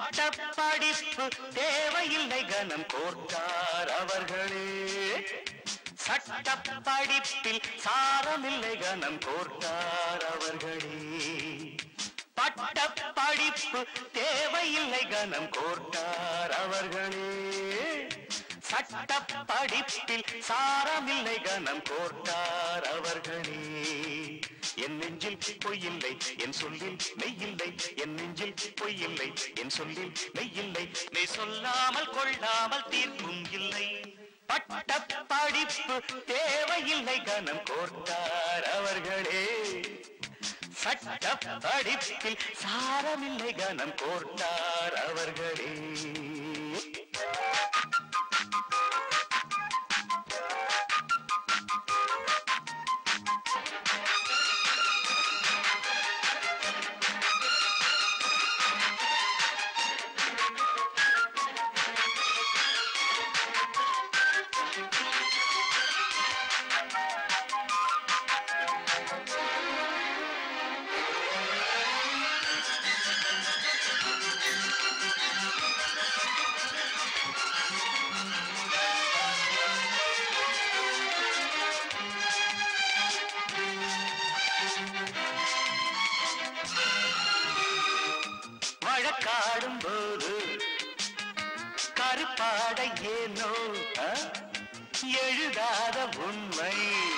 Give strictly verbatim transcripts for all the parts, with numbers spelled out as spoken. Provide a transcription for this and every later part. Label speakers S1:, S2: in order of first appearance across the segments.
S1: பட்ட படிப்பு தேவையில்லை கனம் கோர்த்தார் அவர்களே. சட்ட படிப்பில் சாரமில்லை கனம் கோர்த்தார் அவர்களே. பட்ட படிப்பு தேவையில்லை கனம் கோர்த்தார் அவர்களே. சட்ட படிப்பில் சாரமில்லை கனம் கோர்த்தார் அவர்களே. என் நெஞ்சில் பொய்யில்லை என் சொல்லில் மெய்யில்லை. என் நெஞ்சில் பொய்யில்லை என் சொல்லில் மெய்யில்லை. மெய் சொல்லாமல் கொள்ளாமல் தீர்ப்பும் இல்லை. பட்ட படிப்பு தேவையில்லை கனம் கோர்த்தார் அவர்களே. சட்ட படிப்பில் சாரமில்லை கனம் கோர்த்தார் அவர்களே. வழக்காடும் போது கருப்பாட ஏனோ எழுதாத உண்மை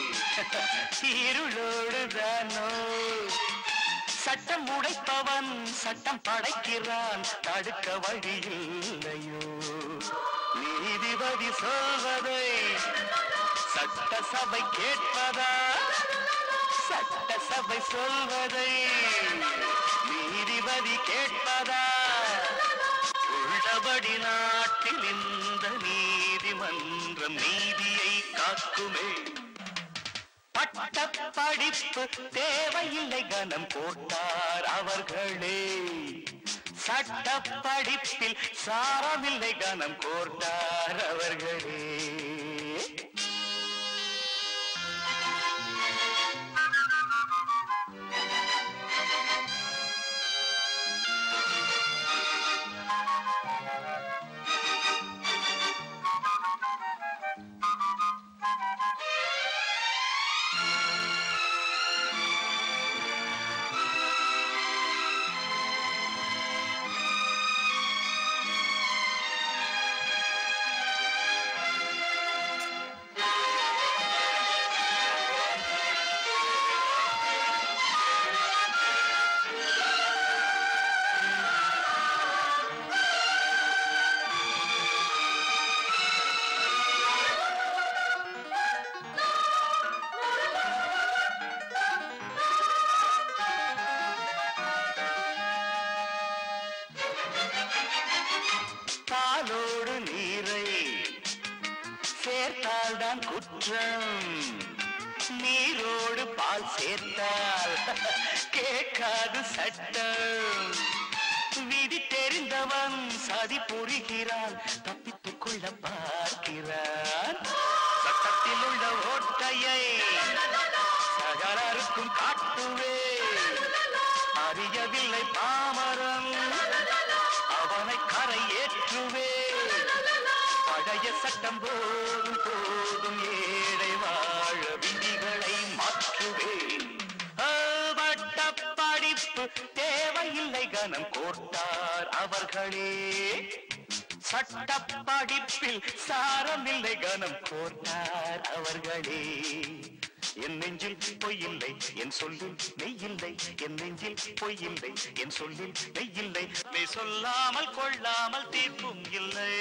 S1: இருளோடுதானோ. சட்டம் உடைப்பவன் சட்டம் படைக்கிறான் தடுக்க வழியில்லையோ. நீதிபதி சொல்வதை சட்டசபை கேட்பதா? சட்டசபை சொல்வதை நீதிபதி கேட்பதா? உள்ளபடி நாட்டில் இந்த நீதிமன்றம் நீதியை காக்குமே. பட்ட படிப்பு தேவையில்லை கனம் கோர்த்தார் அவர்களே. சட்ட படிப்பில் சாரமில்லை கனம் கோர்த்தார் அவர்களே. பாலோடு நீரை சேர்த்தால்தான் குற்றம். நீரோடு பால் சேர்த்தால் கேட்காது சட்டம். விதி தெரிந்தவன் சதி புரிகிறான் தப்பித்துக் கொள்ள பார்க்கிறான். சட்டத்தில் உள்ள ஓட்டையை சகலருக்கும் காட்டுவே. அறியவில்லை பாமரன் அவனை கரை ஏற்றுவே. பழைய சட்டம் போதும் போதும் ஏழை வாழ விதிகளை மாற்றுவே. பட்ட படிப்பு தேவையில்லை கனம் கோர்த்தார் அவர்களே. சட்ட படிப்பில் சாரமில்லை கனம் கோர்த்தார் அவர்களே. என் நெஞ்சில் பொய்யில்லை என் சொல்லில் மெய்யில்லை. என் நெஞ்சில் பொய்யில்லை என் சொல்லில் மெய்யில்லை. மெய் சொல்லாமல் கொள்ளாமல் தீர்ப்பும் இல்லை.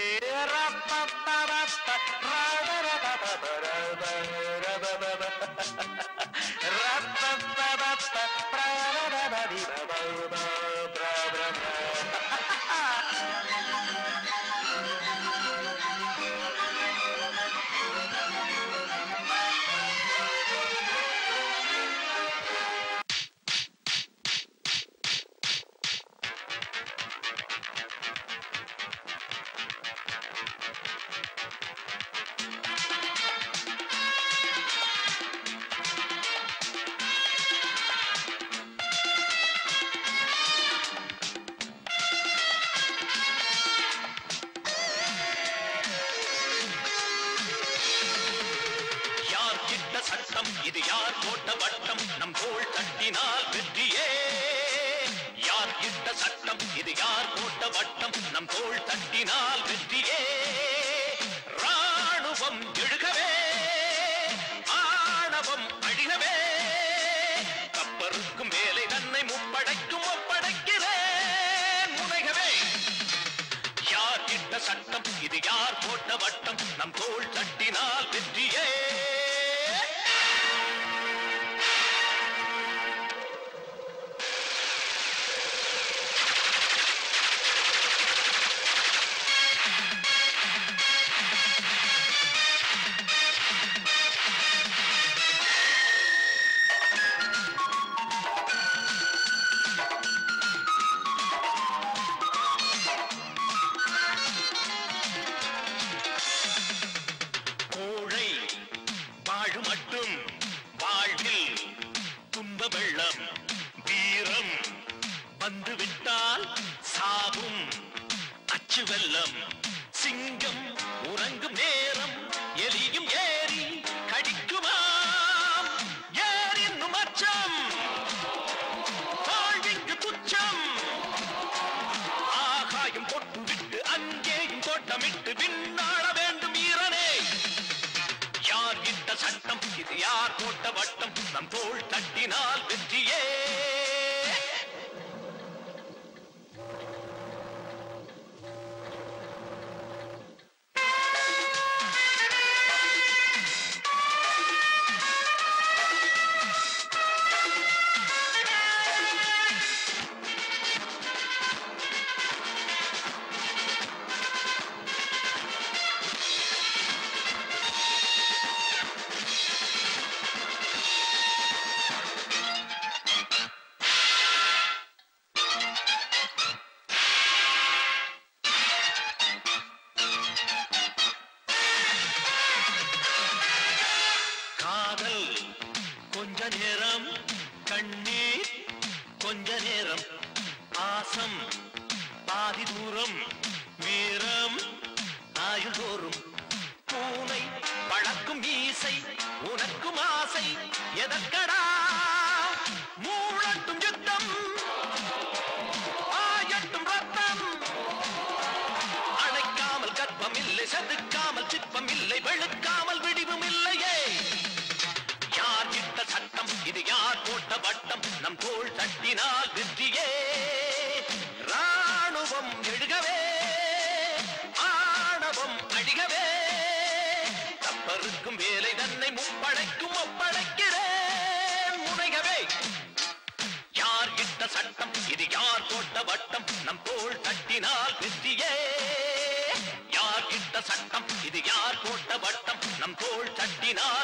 S1: சட்டம் இது யார் போட்ட வட்டம் நம் தோள் தட்டினால் வெற்றியே யார் இட்ட சட்டம் இது யார் போட்ட வட்டம் நம் தோள் தட்டினால் வெற்றியே ராணுவம் எழுகவே ஆணவம் அழிகவே கப்பருக்கும் வேலை தன்னை முப்படைக்கும் ஒப்படைக்கிறேன் முனைகவே யார் இட்ட சட்டம் இது யார் போட்ட வட்டம் நம் தோள் தட்டினால் வெற்றியே வெள்ளம் வீரம் வந்துவிட்டால் சாவும் அச்சு வெள்ளம் சிங்கம் உறங்கும் நேரம் எலியும் ஏறி கடிக்குமாம் ஏறினும் அச்சம் வாழ்விக்கு துச்சம் ஆகாயம் பொட்டு விட்டு அங்கேயும் தோட்டமிட்டு விண்ணாட வேண்டும் வீரனே யார் இட்ட சட்டம் இது யார் போட்ட வட்டம் நம் தோள் தட்டினால் வெற்றியே கொஞ்ச நேரம் கண்ணீர் கொஞ்ச நேரம் பாசம் பாதி தூரம் வீரம் ஆயுதோறும் பூனை பழக்கும் மீசை உனக்கும் ஆசை எதற்கடா மூழட்டும் யுத்தம் ஆயட்டும் ரத்தம் அடைக்காமல் கற்பம் இல்லை செதுக்காமல் சிற்பம் இல்லை வெளுக்காமல் விடிவும் இல்லையே யார் இட்ட சட்டம் இது யார் போட்ட வட்டம் நம் தோள் தட்டினால் வெற்றியே ராணுவம் எழுகவே ஆணவம் அழிகவே கப்பருக்கும் வேலை தன்னை முப்படைக்கும் ஒப்படைக்கிறேன் முனைகவே யார் இட்ட சட்டம் இது யார் போட்ட வட்டம் நம் தோள் தட்டினால் வெற்றியே யார் இட்ட சட்டம் இது யார் போட்ட வட்டம் நம் தோள் தட்டினால்